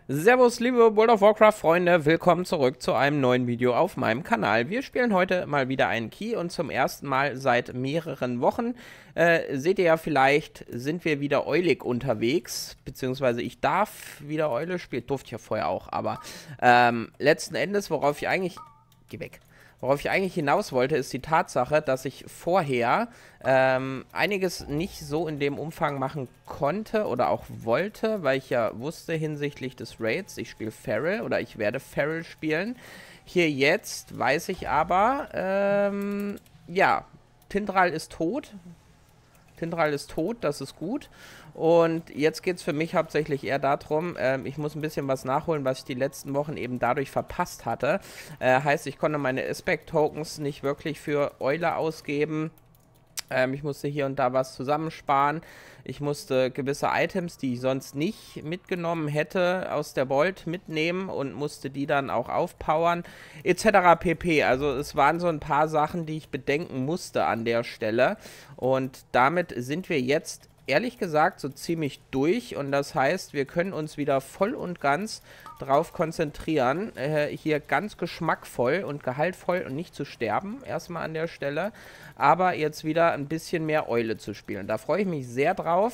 Servus, liebe World of Warcraft-Freunde, willkommen zurück zu einem neuen Video auf meinem Kanal. Wir spielen heute mal wieder einen Key und zum ersten Mal seit mehreren Wochen. Seht ihr ja vielleicht, sind wir wieder eulig unterwegs, beziehungsweise ich darf wieder Eule spielen, durfte ich ja vorher auch, aber letzten Endes, worauf ich eigentlich... Geh weg. Worauf ich eigentlich hinaus wollte, ist die Tatsache, dass ich vorher einiges nicht so in dem Umfang machen konnte oder auch wollte, weil ich ja wusste hinsichtlich des Raids, ich spiele Feral oder ich werde Feral spielen. Hier jetzt weiß ich aber, ja, Tindral ist tot. Tindral ist tot, das ist gut. Und jetzt geht es für mich hauptsächlich eher darum, ich muss ein bisschen was nachholen, was ich die letzten Wochen eben dadurch verpasst hatte. Heißt, ich konnte meine Aspect-Tokens nicht wirklich für Eule ausgeben. Ich musste hier und da was zusammensparen. Ich musste gewisse Items, die ich sonst nicht mitgenommen hätte, aus der Vault mitnehmen und musste die dann auch aufpowern, etc. pp. Also es waren so ein paar Sachen, die ich bedenken musste an der Stelle. Und damit sind wir jetzt ehrlich gesagt so ziemlich durch und das heißt, wir können uns wieder voll und ganz drauf konzentrieren, hier ganz geschmackvoll und gehaltvoll und nicht zu sterben, erstmal an der Stelle, aber jetzt wieder ein bisschen mehr Eule zu spielen. Da freue ich mich sehr drauf.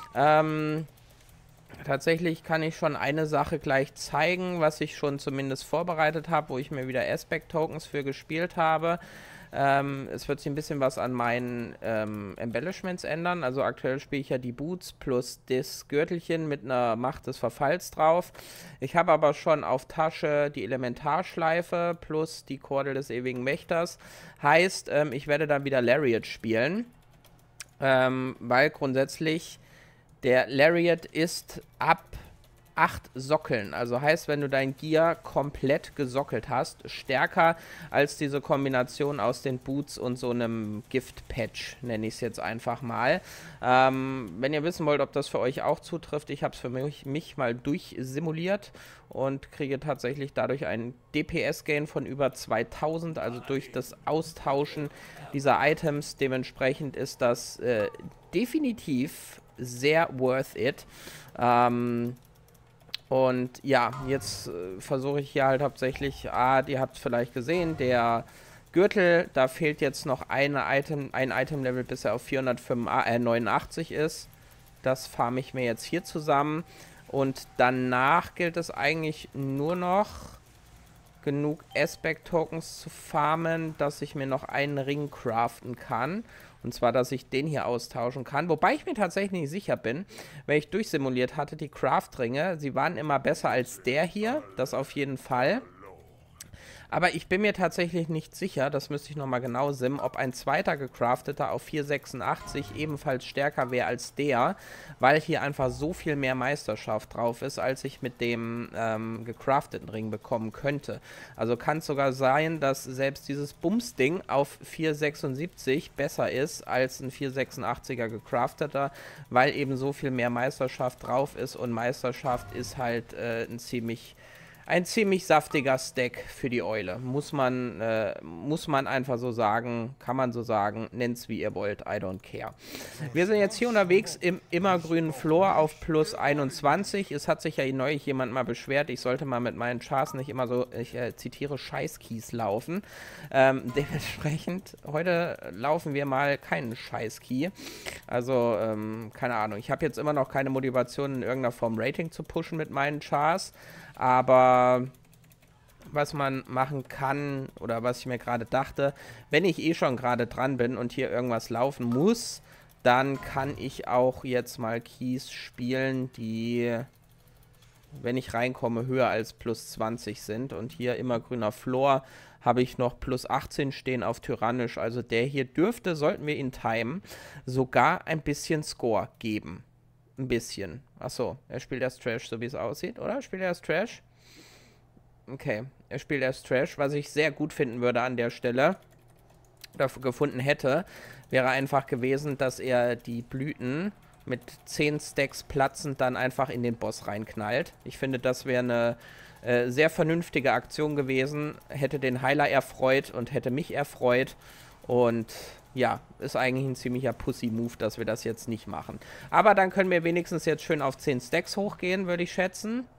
Tatsächlich kann ich schon eine Sache gleich zeigen, was ich schon zumindest vorbereitet habe, wo ich mir wieder Aspect-Tokens für gespielt habe. Es wird sich ein bisschen was an meinen Embellishments ändern. Also aktuell spiele ich ja die Boots plus das Gürtelchen mit einer Macht des Verfalls drauf. Ich habe aber schon auf Tasche die Elementarschleife plus die Kordel des ewigen Wächters. Heißt, ich werde dann wieder Lariat spielen, weil grundsätzlich der Lariat ist ab 8 Sockeln. Also heißt, wenn du dein Gear komplett gesockelt hast, stärker als diese Kombination aus den Boots und so einem Gift-Patch, nenne ich es jetzt einfach mal. Wenn ihr wissen wollt, ob das für euch auch zutrifft, ich habe es für mich mal durchsimuliert und kriege tatsächlich dadurch einen DPS-Gain von über 2000, also durch das Austauschen dieser Items. Dementsprechend ist das definitiv sehr worth it. Und ja, jetzt versuche ich hier halt hauptsächlich, ihr habt es vielleicht gesehen, der Gürtel, da fehlt jetzt noch ein Item-Level, bis er auf 489 ist. Das farme ich mir jetzt hier zusammen. Und danach gilt es eigentlich nur noch, genug Aspect-Tokens zu farmen, dass ich mir noch einen Ring craften kann. Und zwar, dass ich den hier austauschen kann. Wobei ich mir tatsächlich nicht sicher bin, weil ich durchsimuliert hatte, die Craft-Ringe, sie waren immer besser als der hier. Das auf jeden Fall. Aber ich bin mir tatsächlich nicht sicher, das müsste ich nochmal genau simmen, ob ein zweiter gecrafteter auf 486 ebenfalls stärker wäre als der, weil hier einfach so viel mehr Meisterschaft drauf ist, als ich mit dem gecrafteten Ring bekommen könnte. Also kann es sogar sein, dass selbst dieses Bums-Ding auf 476 besser ist als ein 486er gecrafteter, weil eben so viel mehr Meisterschaft drauf ist und Meisterschaft ist halt ein ziemlich saftiger Stack für die Eule. Muss man einfach so sagen, kann man so sagen, nennt's wie ihr wollt, I don't care. Wir sind jetzt hier unterwegs im immergrünen Floor auf plus 21. Es hat sich ja neulich jemand mal beschwert, ich sollte mal mit meinen Chars nicht immer so, ich zitiere, Scheißkeys laufen. Dementsprechend, heute laufen wir mal keinen Scheiß-Key. Also, keine Ahnung. Ich habe jetzt immer noch keine Motivation, in irgendeiner Form Rating zu pushen mit meinen Chars. Aber was man machen kann, oder was ich mir gerade dachte, wenn ich eh schon gerade dran bin und hier irgendwas laufen muss, dann kann ich auch jetzt mal Keys spielen, die, wenn ich reinkomme, höher als plus 20 sind. Und hier immer grüner Floor habe ich noch plus 18 stehen auf Tyrannisch. Also der hier dürfte, sollten wir ihn timen, sogar ein bisschen Score geben. Ein bisschen. Achso, er spielt erst Trash, so wie es aussieht, oder? Spielt er erst Trash? Okay, er spielt erst Trash, was ich sehr gut finden würde an der Stelle, dafür gefunden hätte, wäre einfach gewesen, dass er die Blüten mit 10 Stacks platzend dann einfach in den Boss reinknallt. Ich finde, das wäre eine sehr vernünftige Aktion gewesen, hätte den Heiler erfreut und hätte mich erfreut und ja, ist eigentlich ein ziemlicher Pussy-Move, dass wir das jetzt nicht machen. Aber dann können wir wenigstens jetzt schön auf 10 Stacks hochgehen, würde ich schätzen.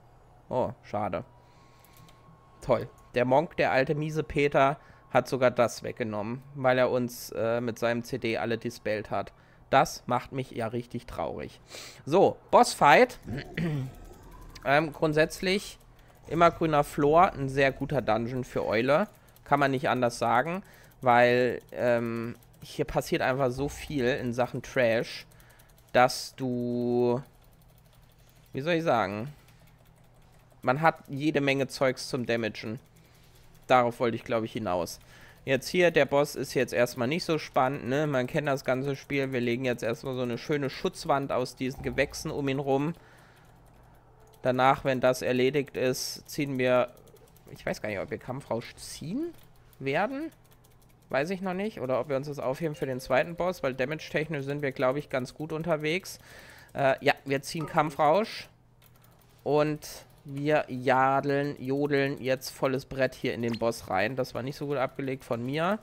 Oh, schade. Toll. Der Monk, der alte miese Peter, hat sogar das weggenommen, weil er uns mit seinem CD alle dispelled hat. Das macht mich ja richtig traurig. So, Bossfight. Grundsätzlich immer grüner Floor, ein sehr guter Dungeon für Eule. Kann man nicht anders sagen, weil hier passiert einfach so viel in Sachen Trash, dass du, wie soll ich sagen, man hat jede Menge Zeugs zum Damagen. Darauf wollte ich, glaube ich, hinaus. Jetzt hier, der Boss ist jetzt erstmal nicht so spannend, ne? Man kennt das ganze Spiel. Wir legen jetzt erstmal so eine schöne Schutzwand aus diesen Gewächsen um ihn rum. Danach, wenn das erledigt ist, ziehen wir... Ich weiß gar nicht, ob wir Kampfrausch ziehen werden. Weiß ich noch nicht. Oder ob wir uns das aufheben für den zweiten Boss, weil damage-technisch sind wir, glaube ich, ganz gut unterwegs. Ja, wir ziehen Kampfrausch. Und wir jodeln jetzt volles Brett hier in den Boss rein. Das war nicht so gut abgelegt von mir.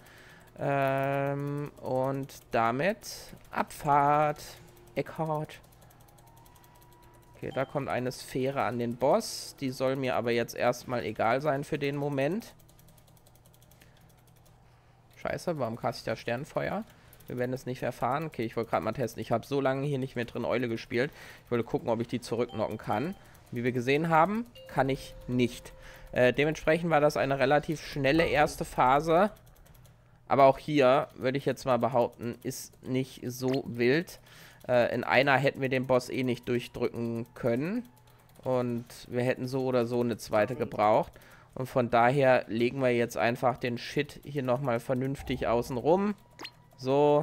Und damit Abfahrt. Eckhart. Okay, da kommt eine Sphäre an den Boss. Die soll mir aber jetzt erstmal egal sein für den Moment. Scheiße, warum kaste ich da Sternfeuer? Wir werden es nicht erfahren. Okay, ich wollte gerade mal testen. Ich habe so lange hier nicht mehr drin Eule gespielt. Ich wollte gucken, ob ich die zurückknocken kann. Wie wir gesehen haben, kann ich nicht. Dementsprechend war das eine relativ schnelle erste Phase. Aber auch hier, würde ich jetzt mal behaupten, ist nicht so wild. In einer hätten wir den Boss eh nicht durchdrücken können. Und wir hätten so oder so eine zweite gebraucht. Und von daher legen wir jetzt einfach den Shit hier nochmal vernünftig außen rum. So.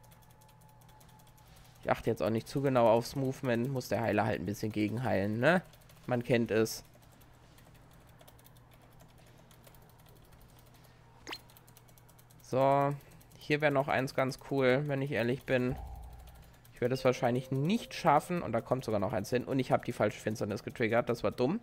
Ich achte jetzt auch nicht zu genau aufs Movement. Muss der Heiler halt ein bisschen gegenheilen, ne? Man kennt es. So. Hier wäre noch eins ganz cool, wenn ich ehrlich bin. Ich werde es wahrscheinlich nicht schaffen. Und da kommt sogar noch eins hin. Und ich habe die falsche Finsternis getriggert. Das war dumm.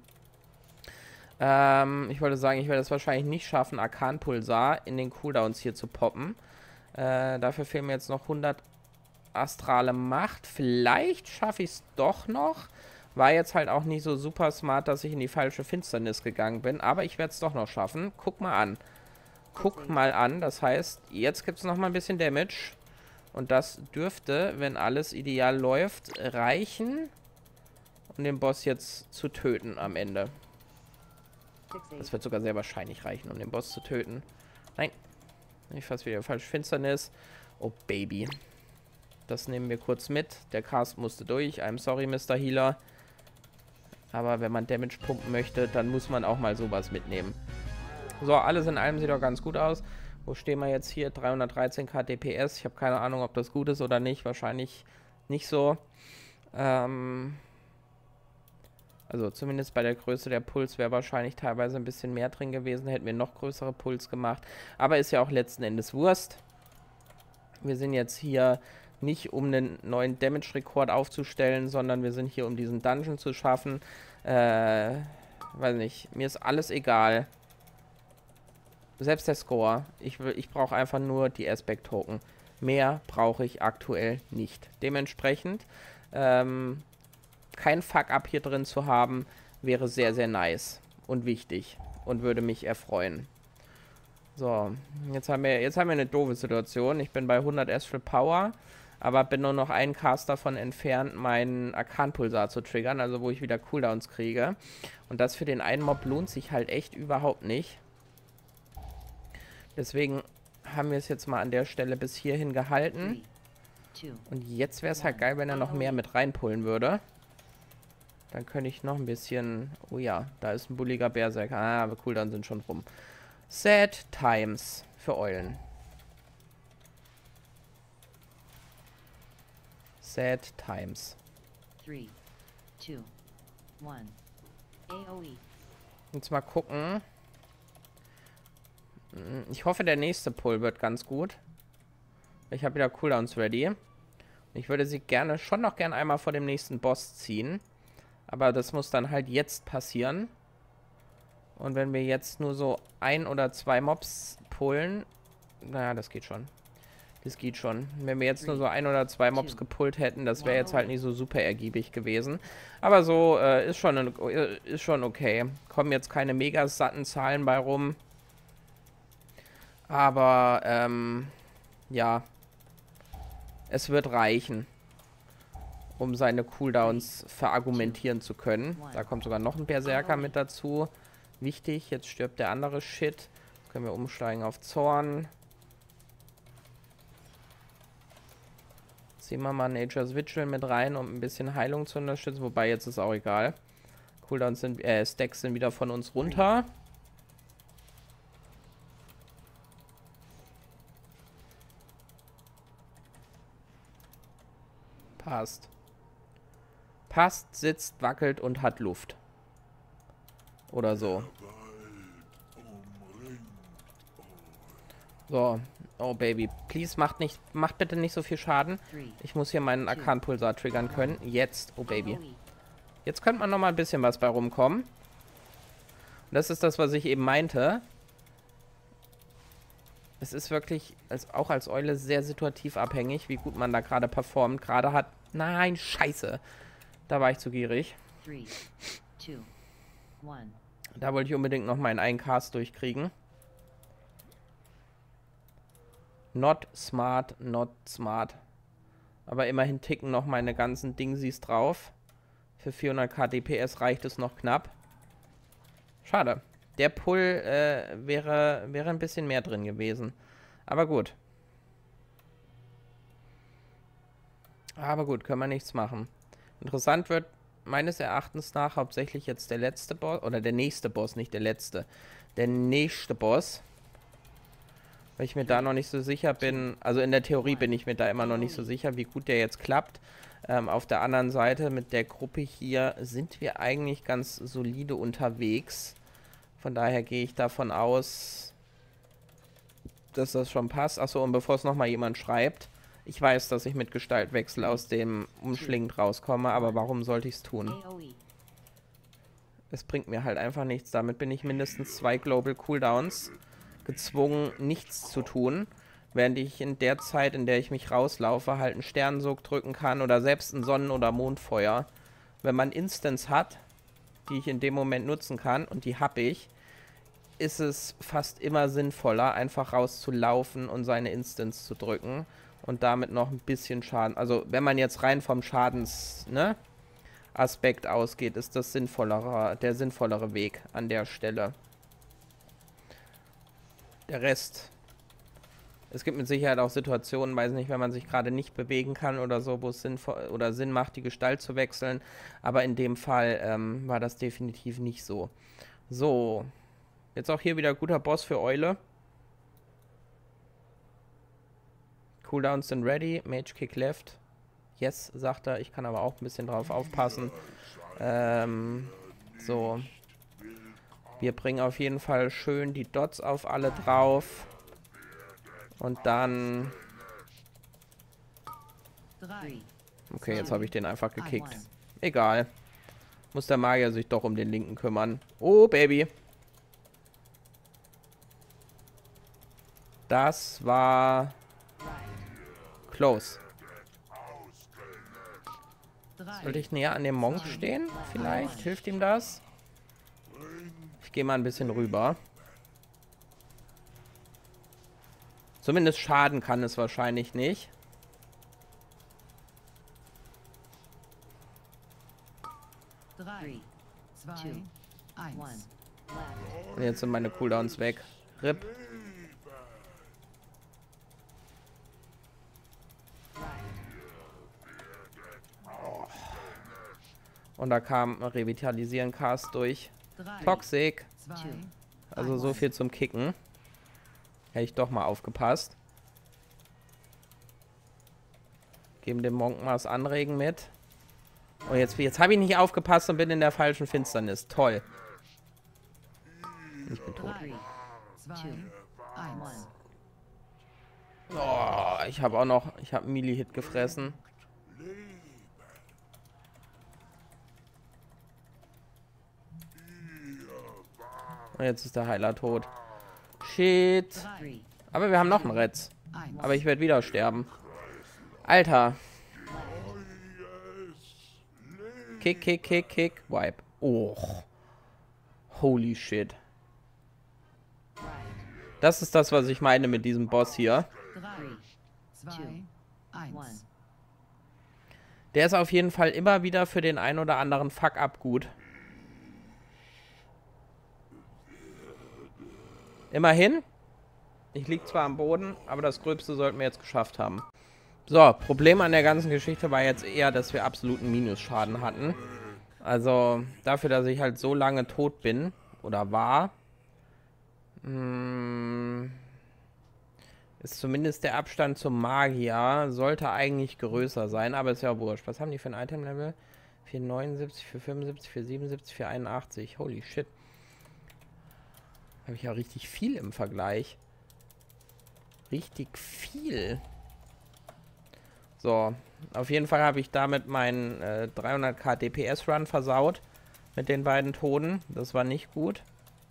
Ich wollte sagen, ich werde es wahrscheinlich nicht schaffen, Arkanpulsar in den Cooldowns hier zu poppen. Dafür fehlen mir jetzt noch 100 astrale Macht. Vielleicht schaffe ich es doch noch. War jetzt halt auch nicht so super smart, dass ich in die falsche Finsternis gegangen bin. Aber ich werde es doch noch schaffen. Guck mal an. Guck mal an. Das heißt, jetzt gibt es noch mal ein bisschen Damage. Und das dürfte, wenn alles ideal läuft, reichen, um den Boss jetzt zu töten am Ende. Das wird sogar sehr wahrscheinlich reichen, um den Boss zu töten. Nein. Ich fasse wieder falsch. Finsternis. Oh, Baby. Das nehmen wir kurz mit. Der Cast musste durch. I'm sorry, Mr. Healer. Aber wenn man Damage pumpen möchte, dann muss man auch mal sowas mitnehmen. So, alles in allem sieht doch ganz gut aus. Wo stehen wir jetzt hier? 313k DPS. Ich habe keine Ahnung, ob das gut ist oder nicht. Wahrscheinlich nicht so. Also zumindest bei der Größe der Puls wäre wahrscheinlich teilweise ein bisschen mehr drin gewesen. Hätten wir noch größere Puls gemacht. Aber ist ja auch letzten Endes Wurst. Wir sind jetzt hier nicht, um einen neuen Damage-Rekord aufzustellen, sondern wir sind hier, um diesen Dungeon zu schaffen. Weiß nicht. Mir ist alles egal. Selbst der Score. Ich brauche einfach nur die Aspect-Token. Mehr brauche ich aktuell nicht. Dementsprechend, kein Fuck-Up hier drin zu haben, wäre sehr, sehr nice und wichtig und würde mich erfreuen. So, jetzt haben wir eine doofe Situation. Ich bin bei 100 Astral Power, aber bin nur noch einen Cast davon entfernt, meinen Arkanpulsar zu triggern, also wo ich wieder Cooldowns kriege. Und das für den einen Mob lohnt sich halt echt überhaupt nicht. Deswegen haben wir es jetzt mal an der Stelle bis hierhin gehalten. Und jetzt wäre es halt geil, wenn er noch mehr mit reinpullen würde. Dann könnte ich noch ein bisschen... Oh ja, da ist ein bulliger Berserker. Ah, aber cool, dann sind schon rum. Sad Times für Eulen. Sad Times. 3, 2, 1. AOE. Jetzt mal gucken. Ich hoffe, der nächste Pull wird ganz gut. Ich habe wieder Cooldowns ready. Ich würde sie schon noch gerne einmal vor dem nächsten Boss ziehen. Aber das muss dann halt jetzt passieren. Und wenn wir jetzt nur so 1 oder 2 Mobs pullen... Naja, das geht schon. Das geht schon. Wenn wir jetzt nur so 1 oder 2 Mobs gepullt hätten, das wäre jetzt halt nicht so super ergiebig gewesen. Aber so ist schon okay. Kommen jetzt keine mega satten Zahlen bei rum. Aber, ja. Es wird reichen, um seine Cooldowns verargumentieren zu können. Da kommt sogar noch ein Berserker mit dazu. Wichtig, jetzt stirbt der andere Shit. Jetzt können wir umsteigen auf Zorn. Ziehen wir mal Nature's Vigil mit rein, um ein bisschen Heilung zu unterstützen. Wobei, jetzt ist auch egal. Cooldowns sind, Stacks sind wieder von uns runter. Passt. Passt, sitzt, wackelt und hat Luft. Oder so. So. Oh, Baby. Please, macht bitte nicht so viel Schaden. Ich muss hier meinen Arkan-Pulsar triggern können. Jetzt. Oh, Baby. Jetzt könnte man noch mal ein bisschen was bei rumkommen. Und das ist das, was ich eben meinte. Es ist wirklich, auch als Eule, sehr situativ abhängig, wie gut man da gerade performt. Gerade hat... Nein, scheiße. Da war ich zu gierig. 3, 2, 1. Da wollte ich unbedingt noch meinen einen Cast durchkriegen. Not smart, not smart. Aber immerhin ticken noch meine ganzen Dingsies drauf. Für 400k DPS reicht es noch knapp. Schade. Der Pull wäre ein bisschen mehr drin gewesen. Aber gut. Können wir nichts machen. Interessant wird meines Erachtens nach hauptsächlich jetzt der letzte Boss. Oder der nächste Boss, nicht der letzte. Der nächste Boss. Weil ich mir da noch nicht so sicher bin. Also in der Theorie bin ich mir da immer noch nicht so sicher, wie gut der jetzt klappt. Auf der anderen Seite mit der Gruppe hier sind wir eigentlich ganz solide unterwegs. Von daher gehe ich davon aus, dass das schon passt. Achso, und bevor es nochmal jemand schreibt, ich weiß, dass ich mit Gestaltwechsel aus dem umschlingend rauskomme, aber warum sollte ich es tun? Es bringt mir halt einfach nichts. Damit bin ich mindestens 2 Global Cooldowns gezwungen, nichts zu tun, während ich in der Zeit, in der ich mich rauslaufe, halt einen Sternensog drücken kann oder selbst ein Sonnen- oder Mondfeuer. Wenn man Instants hat, die ich in dem Moment nutzen kann, und die habe ich, ist es fast immer sinnvoller, einfach rauszulaufen und seine Instants zu drücken und damit noch ein bisschen Schaden. Also wenn man jetzt rein vom Schadens, ne, Aspekt ausgeht, ist das der sinnvollere Weg an der Stelle. Der Rest. Es gibt mit Sicherheit auch Situationen, weiß nicht, wenn man sich gerade nicht bewegen kann oder so, wo es Sinn macht, die Gestalt zu wechseln. Aber in dem Fall war das definitiv nicht so. So. Jetzt auch hier wieder guter Boss für Eule. Cooldowns sind ready. Mage Kick left. Yes, sagt er. Ich kann aber auch ein bisschen drauf aufpassen. So. Wir bringen auf jeden Fall schön die Dots auf alle drauf. Und dann... Okay, jetzt habe ich den einfach gekickt. Egal. Muss der Magier sich doch um den Linken kümmern. Oh, Baby. Das war... close. Sollte ich näher an dem Monk stehen? Vielleicht? Hilft ihm das? Ich gehe mal ein bisschen rüber. Zumindest schaden kann es wahrscheinlich nicht. Und jetzt sind meine Cooldowns weg. RIP. Und da kam Revitalisieren Cast durch. Toxic. Also so viel zum Kicken. Hätte ich doch mal aufgepasst. Geben dem Monk mal das Anregen mit. Und jetzt habe ich nicht aufgepasst und bin in der falschen Finsternis. Toll. Ich bin tot. Oh, ich habe einen Melee-Hit gefressen. Und jetzt ist der Heiler tot. Shit. Aber wir haben noch einen Retz. Aber ich werde wieder sterben. Alter. Kick, kick, kick, kick. Wipe. Oh. Holy shit. Das ist das, was ich meine mit diesem Boss hier. 3, 2, 1. Der ist auf jeden Fall immer wieder für den ein oder anderen Fuck-up gut. Immerhin. Ich liege zwar am Boden, aber das Gröbste sollten wir jetzt geschafft haben. So, Problem an der ganzen Geschichte war jetzt eher, dass wir absoluten Minusschaden hatten. Also, dafür, dass ich halt so lange tot bin, oder war, ist zumindest der Abstand zum Magier, sollte eigentlich größer sein, aber ist ja wurscht. Was haben die für ein Item-Level? 479, 475, 477, 481. Holy shit. Habe ich ja richtig viel im Vergleich. Richtig viel. So, auf jeden Fall habe ich damit meinen 300k DPS-Run versaut. Mit den beiden Toten. Das war nicht gut.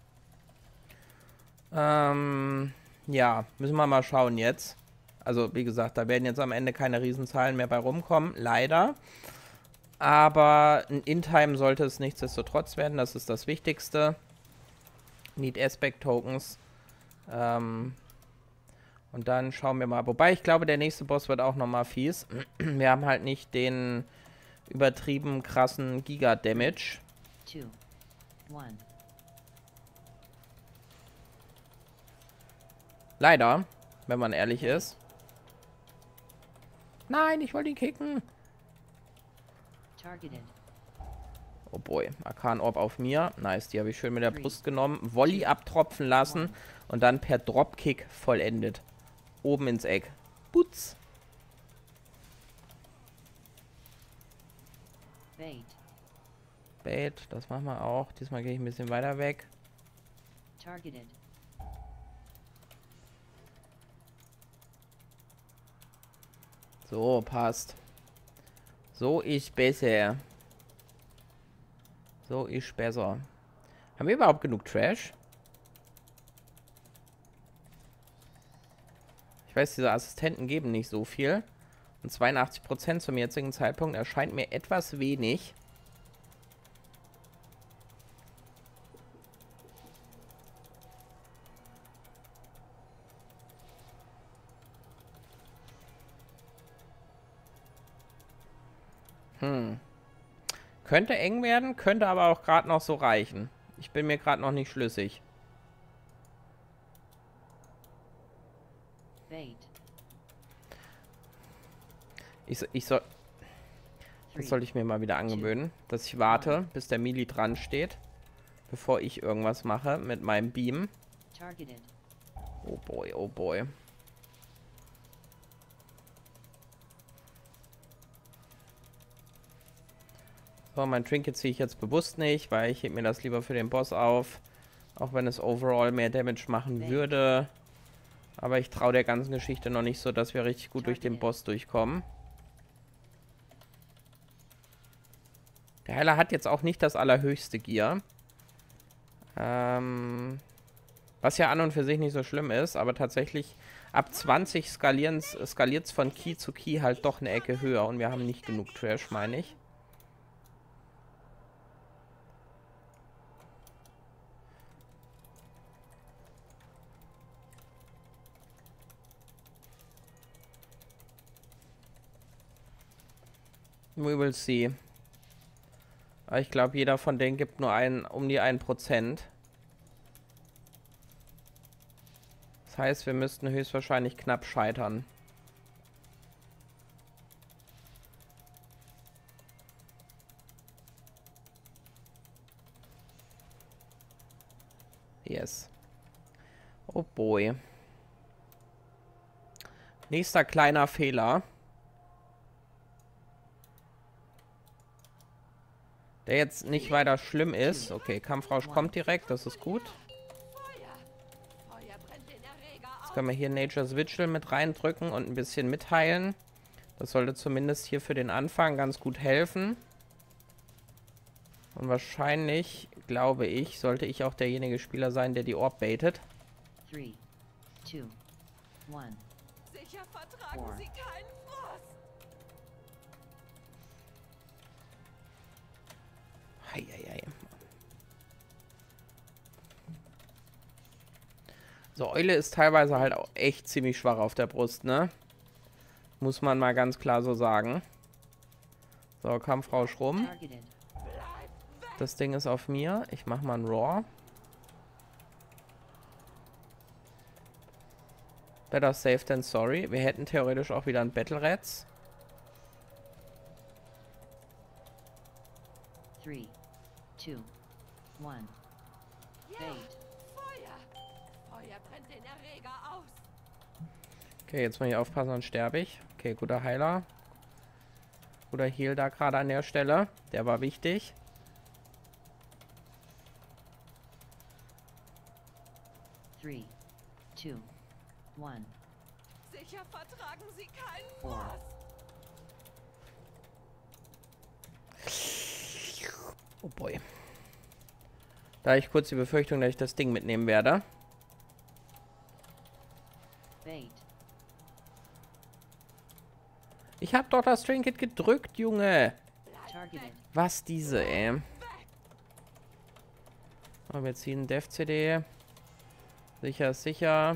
Ja, müssen wir mal schauen jetzt. Also, wie gesagt, da werden jetzt am Ende keine Riesenzahlen mehr bei rumkommen. Leider. Aber ein In-Time sollte es nichtsdestotrotz werden. Das ist das Wichtigste. Need Aspect Tokens. Und dann schauen wir mal. Wobei, ich glaube, der nächste Boss wird auch nochmal fies. Wir haben halt nicht den übertrieben krassen Giga-Damage. 2, 1. Leider, wenn man ehrlich ist. Nein, ich wollte ihn kicken. Targeted. Oh boy, Arkan Orb auf mir. Nice, die habe ich schön mit der Brust genommen. Volley abtropfen lassen und dann per Dropkick vollendet. Oben ins Eck. Putz. Bait. Bait, das machen wir auch. Diesmal gehe ich ein bisschen weiter weg. Targeted. So, passt. So ist besser. So ist besser. Haben wir überhaupt genug Trash? Ich weiß, diese Assistenten geben nicht so viel. Und 82% zum jetzigen Zeitpunkt erscheint mir etwas wenig. Könnte eng werden, könnte aber auch gerade noch so reichen. Ich bin mir gerade noch nicht schlüssig. Bait. Ich soll... Das sollte ich mir mal wieder angewöhnen, dass ich warte, bis der Melee dran steht, bevor ich irgendwas mache mit meinem Beam. Targeted. Oh boy, oh boy. So, mein Trinket ziehe ich jetzt bewusst nicht, weil ich hebe mir das lieber für den Boss auf. Auch wenn es overall mehr Damage machen würde. Aber ich traue der ganzen Geschichte noch nicht so, dass wir richtig gut durch den Boss durchkommen. Der Heiler hat jetzt auch nicht das allerhöchste Gear. Was ja an und für sich nicht so schlimm ist, aber tatsächlich ab 20 skaliert es von Key zu Key halt doch eine Ecke höher und wir haben nicht genug Trash, meine ich. We will see. Aber ich glaube, jeder von denen gibt nur um die 1%. Das heißt, wir müssten höchstwahrscheinlich knapp scheitern. Yes. Oh boy. Nächster kleiner Fehler. Der jetzt nicht weiter schlimm ist. Okay, Kampfrausch kommt direkt, das ist gut. Jetzt können wir hier Nature's Vigil mit reindrücken und ein bisschen mitheilen. Das sollte zumindest hier für den Anfang ganz gut helfen. Und wahrscheinlich, glaube ich, sollte ich auch derjenige Spieler sein, der die Orb baitet. 3, 2, 1. vertragen Four. Sie keinen Frost. Heieiei. So, Eule ist teilweise halt auch echt ziemlich schwach auf der Brust, ne? Muss man mal ganz klar so sagen. So, Kampfrausch rum. Targeted. Das Ding ist auf mir. Ich mach mal ein Raw. Better safe than sorry. Wir hätten theoretisch auch wieder ein Battle Rats. 3, 2, 1. Ja, Bait. Feuer. Feuer brennt den Erreger aus. Okay, jetzt muss ich aufpassen, sonst sterbe ich. Okay, guter Heiler. Guter Heal da gerade an der Stelle. Der war wichtig. Three, 2, 1. Sicher vertragen Sie keinen Four. Frost. Oh boy. Da habe ich kurz die Befürchtung, dass ich das Ding mitnehmen werde. Bait. Ich habe doch das Trinket gedrückt, Junge. Targeted. Was diese, ey. So, wir ziehen Dev-CD. Sicher ist sicher.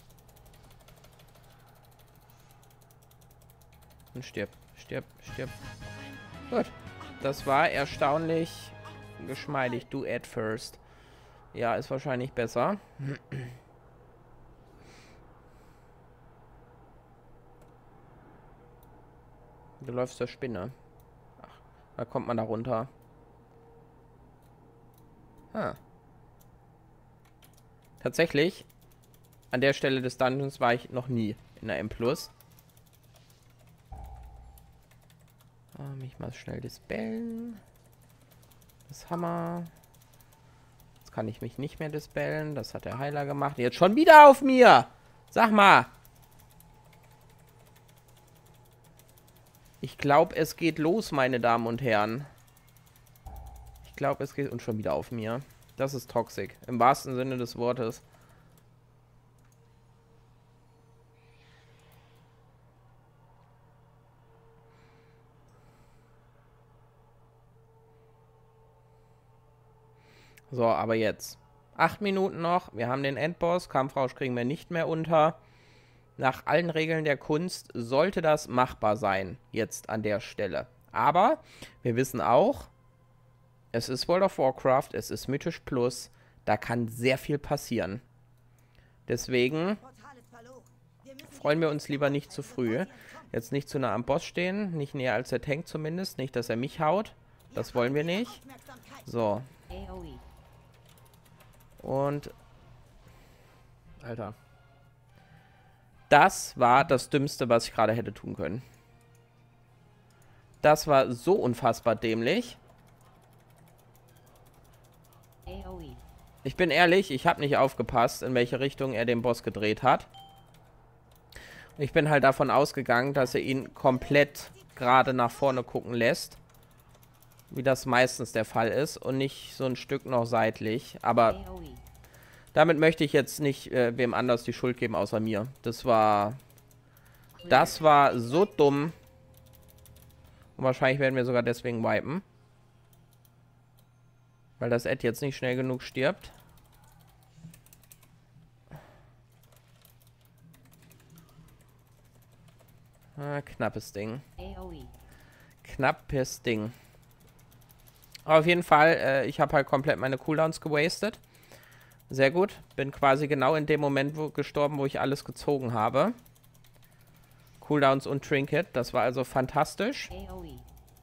Und stirb, stirb, stirb. Gut. Das war erstaunlich geschmeidig. Do at first. Ja, ist wahrscheinlich besser. Du läufst zur Spinne. Ach, da kommt man da runter. Ah. Tatsächlich, an der Stelle des Dungeons war ich noch nie in der M+. Mich mal schnell dispellen. Das Hammer. Jetzt kann ich mich nicht mehr dispellen. Das hat der Heiler gemacht. Jetzt schon wieder auf mir. Sag mal. Ich glaube, es geht los, meine Damen und Herren. Ich glaube, es geht... Und schon wieder auf mir. Das ist toxisch. Im wahrsten Sinne des Wortes. So, aber jetzt. 8 Minuten noch. Wir haben den Endboss. Kampfrausch kriegen wir nicht mehr unter. Nach allen Regeln der Kunst sollte das machbar sein. Jetzt an der Stelle. Aber wir wissen auch, es ist World of Warcraft, es ist Mythisch Plus. Da kann sehr viel passieren. Deswegen freuen wir uns lieber nicht zu früh. Jetzt nicht zu nah am Boss stehen. Nicht näher als der Tank zumindest. Nicht, dass er mich haut. Das wollen wir nicht. So. AoE. Und... Alter. Das war das Dümmste, was ich gerade hätte tun können. Das war so unfassbar dämlich. AoE. Ich bin ehrlich, ich habe nicht aufgepasst, in welche Richtung er den Boss gedreht hat. Ich bin halt davon ausgegangen, dass er ihn komplett gerade nach vorne gucken lässt. Wie das meistens der Fall ist. Und nicht so ein Stück noch seitlich. Aber AoE. damit möchte ich jetzt nicht wem anders die Schuld geben, außer mir. Das war so dumm. Und wahrscheinlich werden wir sogar deswegen wipen. Weil das Ed jetzt nicht schnell genug stirbt. Knappes Ding. AoE. Knappes Ding. Aber auf jeden Fall, ich habe halt komplett meine Cooldowns gewastet. Sehr gut. Bin quasi genau in dem Moment gestorben, wo ich alles gezogen habe. Cooldowns und Trinket. Das war also fantastisch. AoE.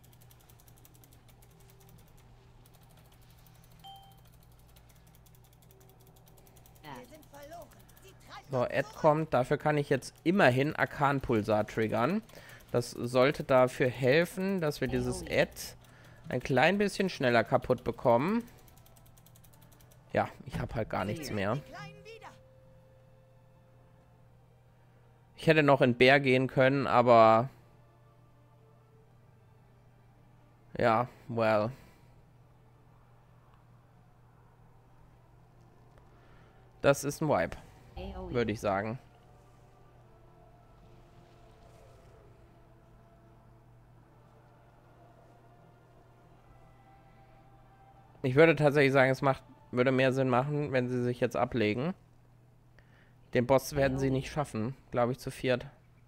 So, Ed kommt. Dafür kann ich jetzt immerhin Arkan-Pulsar triggern. Das sollte dafür helfen, dass wir dieses Ed ein klein bisschen schneller kaputt bekommen. Ja, ich habe halt gar nichts mehr. Ich hätte noch in Bär gehen können, aber... Ja, well. Das ist ein Wipe, AoE. würde ich sagen. Ich würde tatsächlich sagen, würde mehr Sinn machen, wenn sie sich jetzt ablegen. Den Boss werden sie nicht schaffen, glaube ich, zu viert.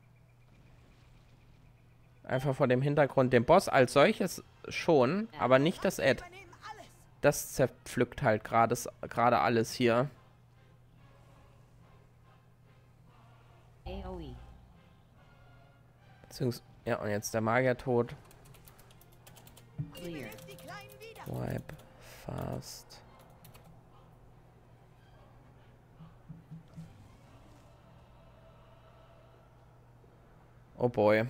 Einfach vor dem Hintergrund. Den Boss als solches schon, aber nicht das Ad. Das zerpflückt halt gerade alles hier. AoE. Ja, und jetzt der Magier tot. Clear. Wipe fast. Oh boy.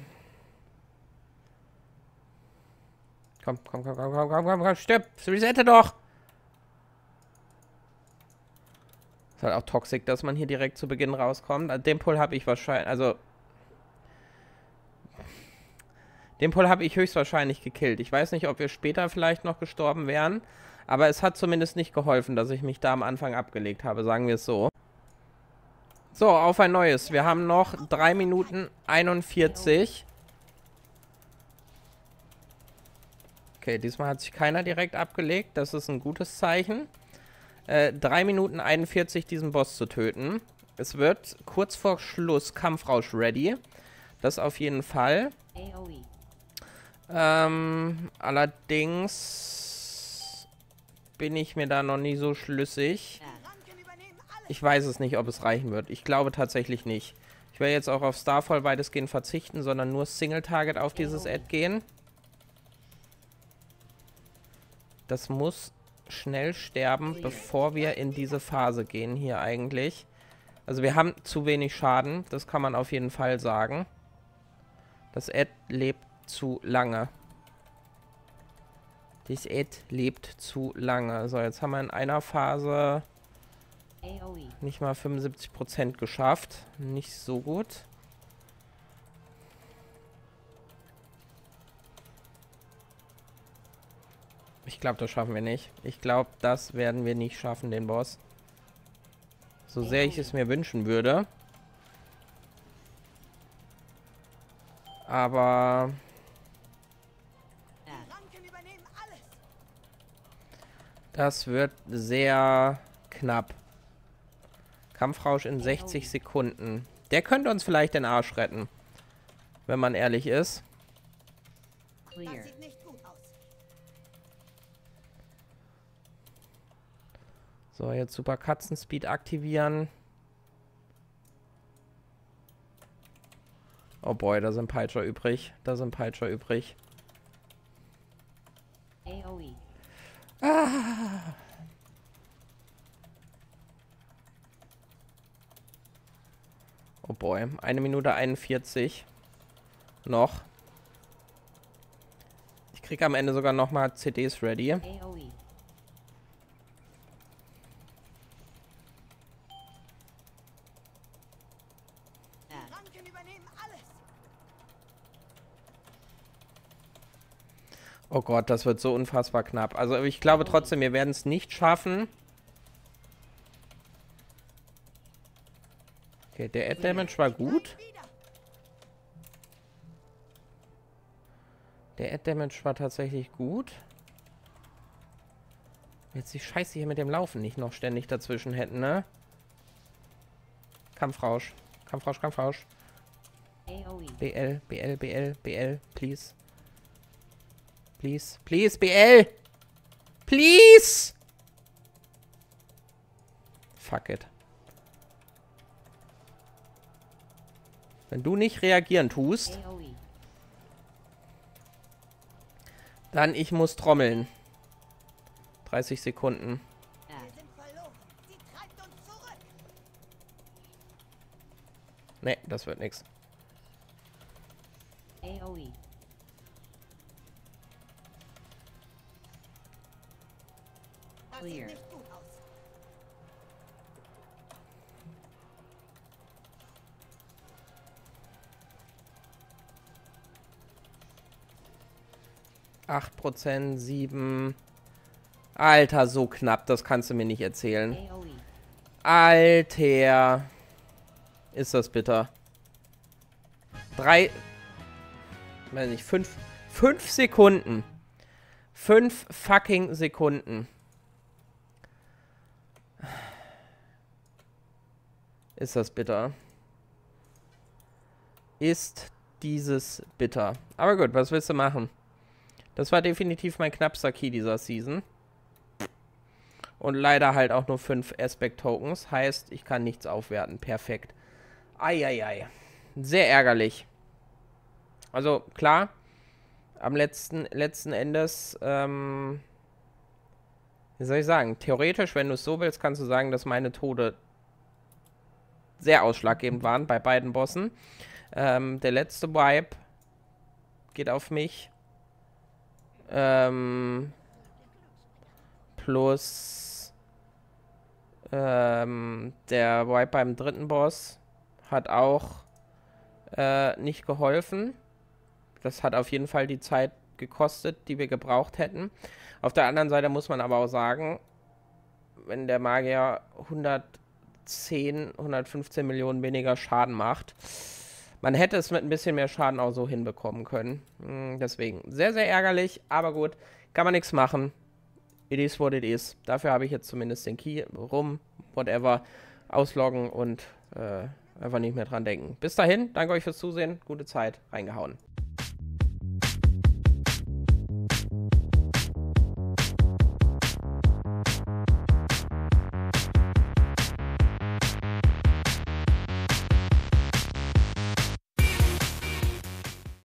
Komm, stirb! Resette doch! Ist halt auch toxisch, dass man hier direkt zu Beginn rauskommt. Den Pull habe ich wahrscheinlich, also... Den Pull habe ich höchstwahrscheinlich gekillt. Ich weiß nicht, ob wir später vielleicht noch gestorben wären. Aber es hat zumindest nicht geholfen, dass ich mich da am Anfang abgelegt habe, sagen wir es so. So, auf ein neues. Wir haben noch 3 Minuten 41. Okay, diesmal hat sich keiner direkt abgelegt. Das ist ein gutes Zeichen. 3 Minuten 41, diesen Boss zu töten. Es wird kurz vor Schluss Kampfrausch ready. Das auf jeden Fall. AoE. Allerdings bin ich mir da noch nie so schlüssig. Ich weiß es nicht, ob es reichen wird. Ich glaube tatsächlich nicht. Ich werde jetzt auch auf Starfall weitestgehend verzichten, sondern nur Single-Target auf dieses Ad gehen. Das muss schnell sterben, bevor wir in diese Phase gehen hier eigentlich. Also wir haben zu wenig Schaden, das kann man auf jeden Fall sagen. Das Ad lebt zu lange. Das Ad lebt zu lange. So, jetzt haben wir in einer Phase AoE. nicht mal 75% geschafft. Nicht so gut. Ich glaube, das schaffen wir nicht. Ich glaube, das werden wir nicht schaffen, den Boss. So sehr ich es mir wünschen würde. Aber das wird sehr knapp. Kampfrausch in 60 Sekunden. Der könnte uns vielleicht den Arsch retten. Wenn man ehrlich ist. Clear. So, jetzt Super Katzenspeed aktivieren. Oh boy, da sind Peitscher übrig. Da sind Peitscher übrig. AoE. Oh boy, 1 Minute 41. Noch. Ich kriege am Ende sogar nochmal CDs ready. AoE. Oh Gott, das wird so unfassbar knapp. Also ich glaube trotzdem, wir werden es nicht schaffen. Okay, der Add Damage war gut. Der Add Damage war tatsächlich gut. Jetzt die Scheiße hier mit dem Laufen nicht noch ständig dazwischen hätten, ne? Kampfrausch. Kampfrausch, Kampfrausch. AoE. BL, BL, BL, BL, please. Please, please, BL! Please! Fuck it. Wenn du nicht reagieren tust, AoE. dann ich muss trommeln. 30 Sekunden. Ne, das wird nix. AoE. Clear. 8%, 7. Alter, so knapp, das kannst du mir nicht erzählen. AoE. Alter. Ist das bitter. 3. Weiß nicht, 5 Sekunden. 5 fucking Sekunden. Ist das bitter. Ist dieses bitter. Aber gut, was willst du machen? Das war definitiv mein knappster Key dieser Season. Und leider halt auch nur 5 Aspect-Tokens. Heißt, ich kann nichts aufwerten. Perfekt. Eieiei. Sehr ärgerlich. Also, klar. Am letzten Endes, wie soll ich sagen? Theoretisch, wenn du es so willst, kannst du sagen, dass meine Tode sehr ausschlaggebend waren bei beiden Bossen. Der letzte Wipe geht auf mich. Plus der Wipe beim dritten Boss hat auch nicht geholfen. Das hat auf jeden Fall die Zeit gekostet, die wir gebraucht hätten. Auf der anderen Seite muss man aber auch sagen, wenn der Magier 115 Millionen weniger Schaden macht, man hätte es mit ein bisschen mehr Schaden auch so hinbekommen können. Deswegen sehr, sehr ärgerlich, aber gut, kann man nichts machen. It is what it is. Dafür habe ich jetzt zumindest den Key rum, whatever, ausloggen und einfach nicht mehr dran denken. Bis dahin, danke euch fürs Zusehen, gute Zeit, reingehauen.